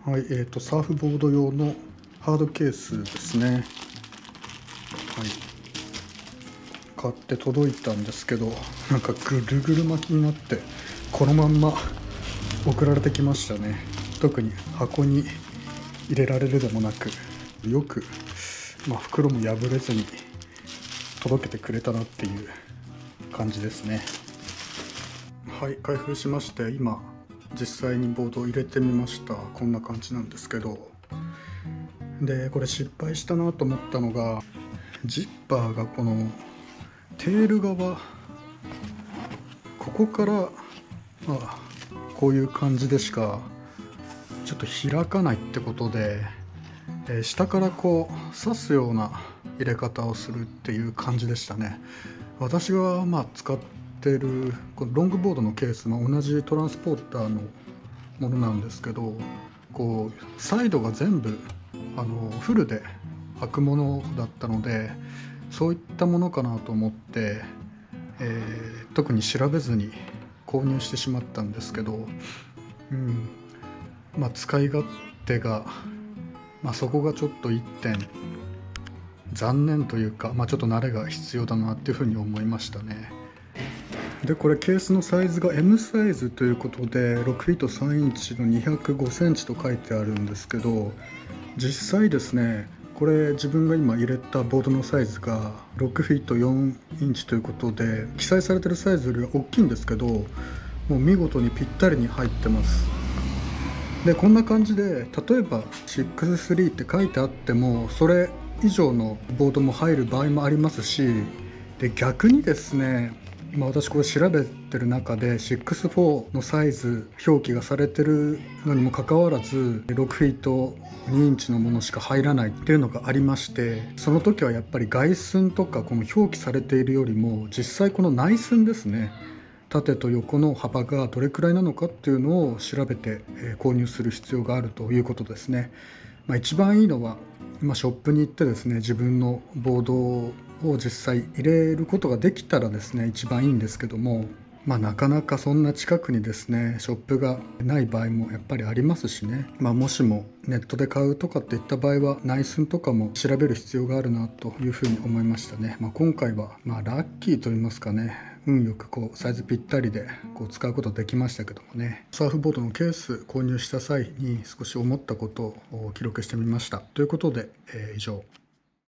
はい、サーフボード用のハードケースですね。はい、買って届いたんですけど、なんかぐるぐる巻きになってこのまんま送られてきましたね。特に箱に入れられるでもなく、よく、袋も破れずに届けてくれたなっていう感じですね。はい、開封しまして、今実際にボードを入れてみました。こんな感じなんですけど、でこれ失敗したなと思ったのが、ジッパーがこのテール側、ここからこういう感じでしかちょっと開かないってことで、下からこう刺すような入れ方をするっていう感じでしたね。私が使ってるこのロングボードのケースも同じトランスポーターのものなんですけど、こうサイドが全部フルで開くものだったので、そういったものかなと思って、特に調べずに購入してしまったんですけど、使い勝手が、そこがちょっと一点残念というか、ちょっと慣れが必要だなっていうふうに思いましたね。でこれケースのサイズが M サイズということで、6フィート3インチの205センチと書いてあるんですけど、実際ですね、これ自分が今入れたボードのサイズが6フィート4インチということで、記載されてるサイズよりは大きいんですけど、もう見事にぴったりに入ってます。でこんな感じで、例えば63って書いてあってもそれ以上のボードも入る場合もありますし、で逆にですね、私これ調べてる中で64のサイズ表記がされてるのにもかかわらず6フィート2インチのものしか入らないっていうのがありまして、その時はやっぱり外寸とかこの表記されているよりも実際この内寸ですね、縦と横の幅がどれくらいなのかっていうのを調べて購入する必要があるということですね。一番いいのは今ショップに行ってですね、自分のボードを実際入れることができたらですね一番いいんですけども、なかなかそんな近くにですねショップがない場合もやっぱりありますしね、もしもネットで買うとかっていった場合は内寸とかも調べる必要があるなというふうに思いましたね。今回はラッキーと言いますかね、運よくサイズぴったりで使うことできましたけどもね。サーフボードのケース購入した際に少し思ったことを記録してみましたということで、以上。